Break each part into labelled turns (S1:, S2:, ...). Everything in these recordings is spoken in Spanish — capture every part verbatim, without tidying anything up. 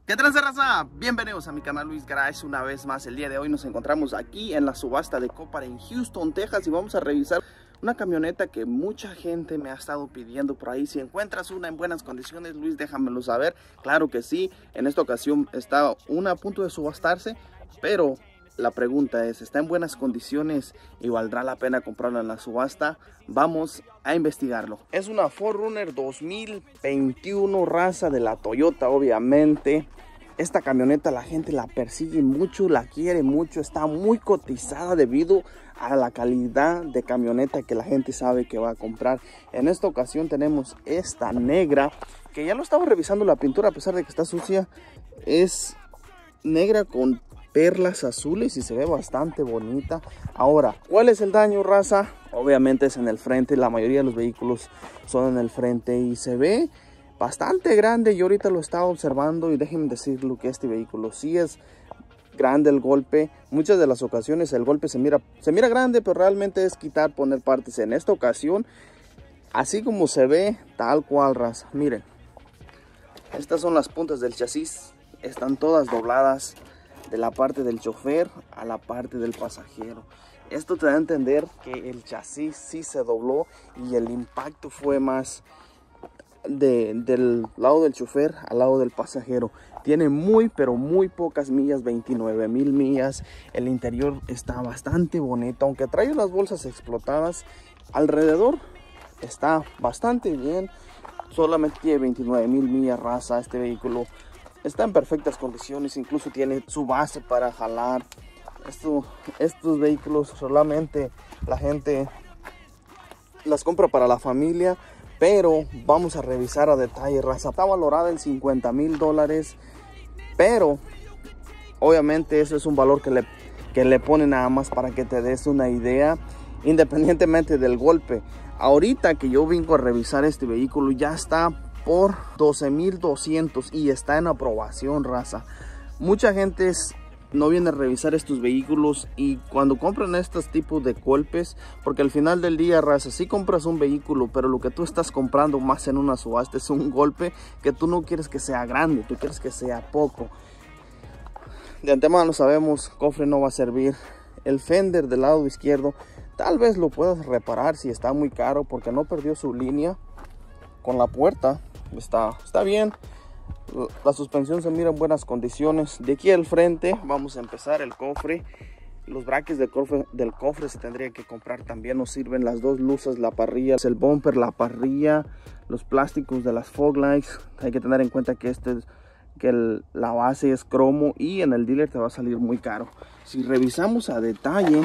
S1: ¿Qué tal, raza? Bienvenidos a mi canal Luis Garage una vez más. El día de hoy nos encontramos aquí en la subasta de Copar en Houston, Texas, y vamos a revisar una camioneta que mucha gente me ha estado pidiendo por ahí. Si encuentras una en buenas condiciones, Luis, déjamelo saber. Claro que sí, en esta ocasión está una a punto de subastarse, pero la pregunta es, ¿está en buenas condiciones y valdrá la pena comprarla en la subasta? Vamos a investigarlo. Es una cuatro runner dos mil veintiuno, raza, de la Toyota, obviamente. Esta camioneta la gente la persigue mucho, la quiere mucho, está muy cotizada debido a la calidad de camioneta que la gente sabe que va a comprar. En esta ocasión tenemos esta negra, que ya lo estaba revisando la pintura, a pesar de que está sucia. Es negra con perlas azules y se ve bastante bonita. Ahora, ¿cuál es el daño, raza? Obviamente es en el frente. La mayoría de los vehículos son en el frente y se ve bastante grande. Yo ahorita lo estaba observando y déjenme decirlo que este vehículo sí es grande el golpe. Muchas de las ocasiones el golpe se mira, se mira grande, pero realmente es quitar, poner partes. En esta ocasión, así como se ve, tal cual, raza. Miren, estas son las puntas del chasis. Están todas dobladas de la parte del chofer a la parte del pasajero. Esto te da a entender que el chasis sí se dobló y el impacto fue más de, del lado del chofer al lado del pasajero. Tiene muy pero muy pocas millas, veintinueve mil millas. El interior está bastante bonito, aunque trae unas bolsas explotadas. Alrededor está bastante bien. Solamente tiene veintinueve mil millas, raza. Este vehículo está en perfectas condiciones, incluso tiene su base para jalar. Esto, estos vehículos solamente la gente las compra para la familia, pero vamos a revisar a detalle, raza. Está valorada en cincuenta mil dólares, pero obviamente eso es un valor que le, que le pone nada más para que te des una idea, independientemente del golpe. Ahorita que yo vengo a revisar este vehículo, ya está por doce mil doscientos y está en aprobación, raza. Mucha gente es, no viene a revisar estos vehículos, y cuando compran estos tipos de golpes, porque al final del día, raza, si compras un vehículo, pero lo que tú estás comprando más en una subasta es un golpe que tú no quieres que sea grande, tú quieres que sea poco. De antemano sabemos, cofre no va a servir. El fender del lado izquierdo tal vez lo puedas reparar si está muy caro, porque no perdió su línea. Con la puerta está, está bien. La suspensión se mira en buenas condiciones. De aquí al frente vamos a empezar el cofre. Los brackets del cofre, del cofre se tendría que comprar también. Nos sirven las dos luces, la parrilla, el bumper, la parrilla, los plásticos de las fog lights. Hay que tener en cuenta que este que el, la base es cromo y en el dealer te va a salir muy caro. Si revisamos a detalle,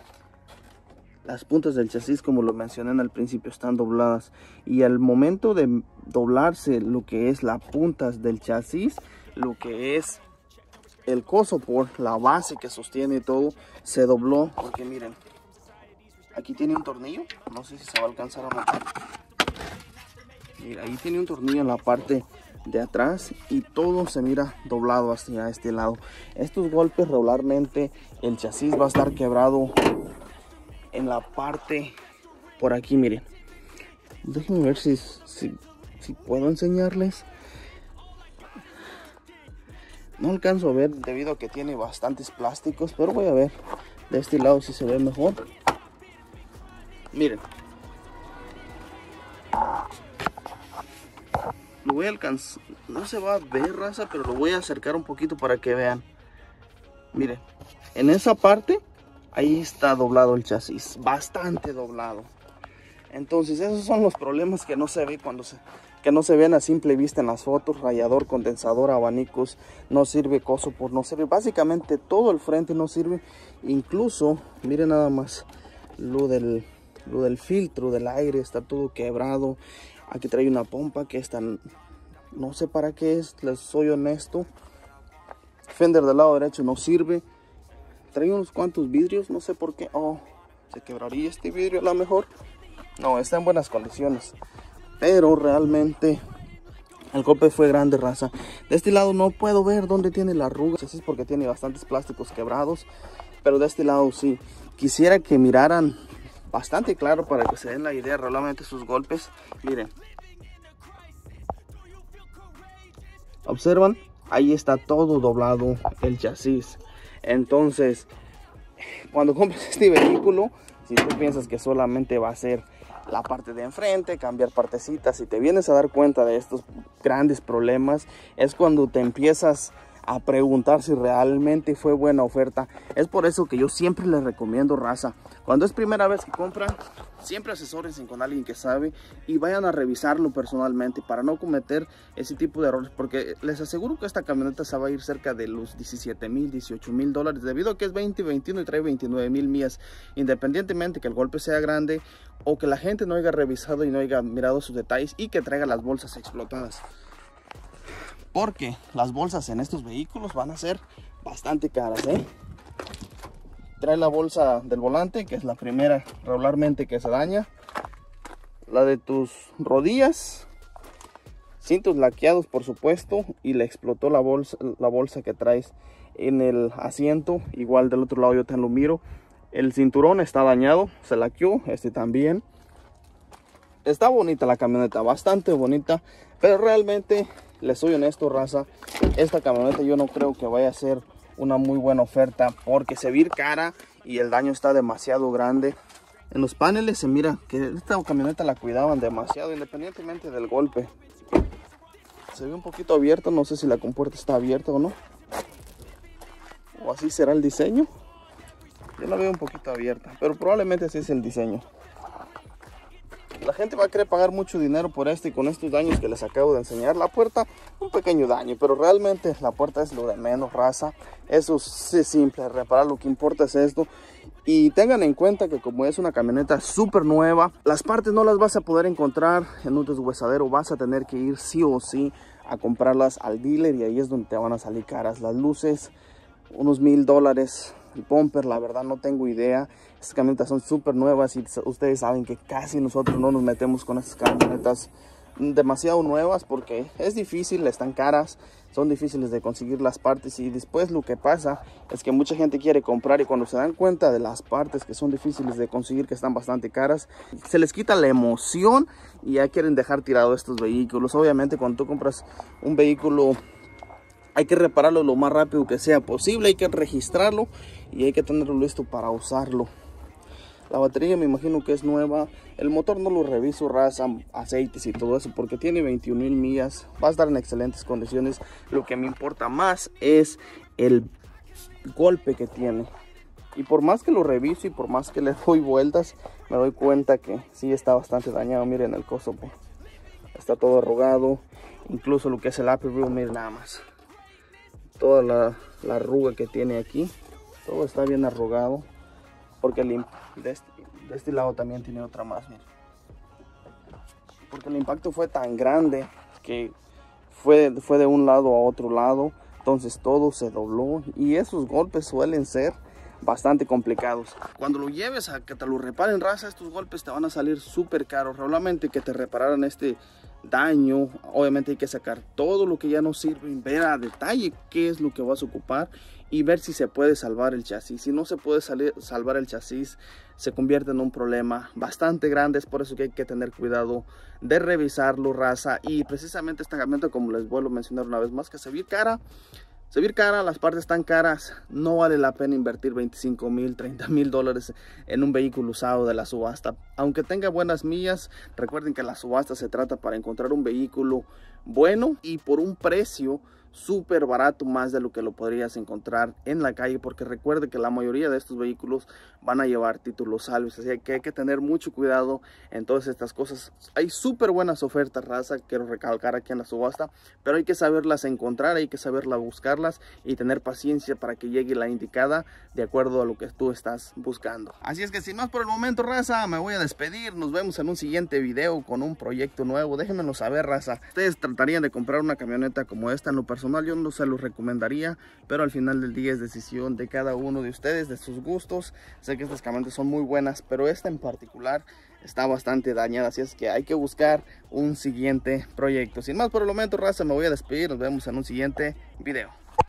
S1: las puntas del chasis, como lo mencioné al principio, están dobladas, y al momento de doblarse lo que es las puntas del chasis, lo que es el coso por la base que sostiene todo, se dobló. Porque miren, aquí tiene un tornillo, no sé si se va a alcanzar a notar. Mira, ahí tiene un tornillo en la parte de atrás y todo se mira doblado hacia este lado. Estos golpes regularmente el chasis va a estar quebrado en la parte por aquí. Miren, déjenme ver si, si, si puedo enseñarles. No alcanzo a ver debido a que tiene bastantes plásticos, pero voy a ver de este lado si se ve mejor. Miren, lo voy a alcanzar, no se va a ver, raza, pero lo voy a acercar un poquito para que vean. Miren, en esa parte ahí está doblado el chasis, bastante doblado. Entonces esos son los problemas que no se ve cuando se, que no se ven a simple vista en las fotos. Radiador, condensador, abanicos, no sirve, coso por no sirve, básicamente todo el frente no sirve. Incluso miren nada más lo del, lo del filtro del aire, está todo quebrado. Aquí trae una pompa que está, no sé para qué es, les soy honesto. Fender del lado derecho no sirve. Trae unos cuantos vidrios, no sé por qué. Oh, se quebraría este vidrio a lo mejor. No, está en buenas condiciones, pero realmente el golpe fue grande, raza. De este lado no puedo ver dónde tiene la arruga, así es porque tiene bastantes plásticos quebrados, pero de este lado sí. Quisiera que miraran bastante claro para que se den la idea realmente sus golpes. Miren, observan ahí está todo doblado el chasis. Entonces, cuando compres este vehículo, si tú piensas que solamente va a ser la parte de enfrente, cambiar partecitas, y te vienes a dar cuenta de estos grandes problemas, es cuando te empiezas a preguntar si realmente fue buena oferta. Es por eso que yo siempre les recomiendo, raza, cuando es primera vez que compran, siempre asesórense con alguien que sabe y vayan a revisarlo personalmente para no cometer ese tipo de errores, porque les aseguro que esta camioneta se va a ir cerca de los diecisiete mil, dieciocho mil dólares, debido a que es veinte veintiuno y trae veintinueve mil millas, independientemente que el golpe sea grande o que la gente no haya revisado y no haya mirado sus detalles y que traiga las bolsas explotadas. Porque las bolsas en estos vehículos van a ser bastante caras, ¿eh? Trae la bolsa del volante, que es la primera regularmente que se daña. La de tus rodillas. Cintos laqueados, por supuesto. Y le explotó la bolsa, la bolsa que traes en el asiento. Igual del otro lado yo te lo miro. El cinturón está dañado, se laqueó. Este también. Está bonita la camioneta, bastante bonita. Pero realmente, les soy honesto, raza, esta camioneta yo no creo que vaya a ser una muy buena oferta, porque se ve cara y el daño está demasiado grande. En los paneles se mira que esta camioneta la cuidaban demasiado, independientemente del golpe. Se ve un poquito abierto, no sé si la compuerta está abierta o no, o así será el diseño. Yo la veo un poquito abierta, pero probablemente así es el diseño. La gente va a querer pagar mucho dinero por este, y con estos daños que les acabo de enseñar. La puerta, un pequeño daño, pero realmente la puerta es lo de menos, raza. Eso es simple, reparar, lo que importa es esto. Y tengan en cuenta que como es una camioneta súper nueva, las partes no las vas a poder encontrar en un deshuesadero. Vas a tener que ir sí o sí a comprarlas al dealer, y ahí es donde te van a salir caras. Las luces, unos mil dólares. El bumper, la verdad no tengo idea. Estas camionetas son súper nuevas y ustedes saben que casi nosotros no nos metemos con estas camionetas demasiado nuevas, porque es difícil, están caras, son difíciles de conseguir las partes. Y después lo que pasa es que mucha gente quiere comprar, y cuando se dan cuenta de las partes que son difíciles de conseguir, que están bastante caras, se les quita la emoción y ya quieren dejar tirado estos vehículos. Obviamente cuando tú compras un vehículo, hay que repararlo lo más rápido que sea posible, hay que registrarlo y hay que tenerlo listo para usarlo. La batería me imagino que es nueva. El motor no lo reviso, raza, aceites y todo eso, porque tiene veintiún mil millas. Va a estar en excelentes condiciones. Lo que me importa más es el golpe que tiene. Y por más que lo reviso y por más que le doy vueltas, me doy cuenta que sí está bastante dañado. Miren el coso, pues. Está todo arrugado. Incluso lo que es el upper wheel, miren nada más. Toda la, la arruga que tiene aquí, todo está bien arrugado, porque el, de, este, de este lado también tiene otra más, miren. Porque el impacto fue tan grande que fue, fue de un lado a otro lado, entonces todo se dobló, y esos golpes suelen ser bastante complicados. Cuando lo lleves a que te lo reparen, raza, estos golpes te van a salir súper caros. Realmente que te repararan este daño, obviamente hay que sacar todo lo que ya no sirve, ver a detalle qué es lo que vas a ocupar y ver si se puede salvar el chasis. Si no se puede salir, salvar el chasis, se convierte en un problema bastante grande. Es por eso que hay que tener cuidado de revisarlo, raza. Y precisamente esta camioneta, como les vuelvo a mencionar una vez más, que se ve cara, se ve cara, las partes están caras, no vale la pena invertir veinticinco mil, treinta mil dólares en un vehículo usado de la subasta. Aunque tenga buenas millas, recuerden que la subasta se trata para encontrar un vehículo bueno y por un precio súper barato, más de lo que lo podrías encontrar en la calle, porque recuerde que la mayoría de estos vehículos van a llevar títulos salvos, así que hay que tener mucho cuidado en todas estas cosas. Hay súper buenas ofertas, raza, quiero recalcar aquí en la subasta, pero hay que saberlas encontrar, hay que saberlas buscarlas y tener paciencia para que llegue la indicada de acuerdo a lo que tú estás buscando. Así es que sin más por el momento, raza, me voy a despedir. Nos vemos en un siguiente video con un proyecto nuevo. Déjenmelo saber, raza. Ustedes tratarían de comprar una camioneta como esta. En lo personal yo no se los recomendaría, pero al final del día es decisión de cada uno de ustedes, de sus gustos. Sé que estas camionetas son muy buenas, pero esta en particular está bastante dañada, así es que hay que buscar un siguiente proyecto. Sin más por el momento, raza, me voy a despedir. Nos vemos en un siguiente video.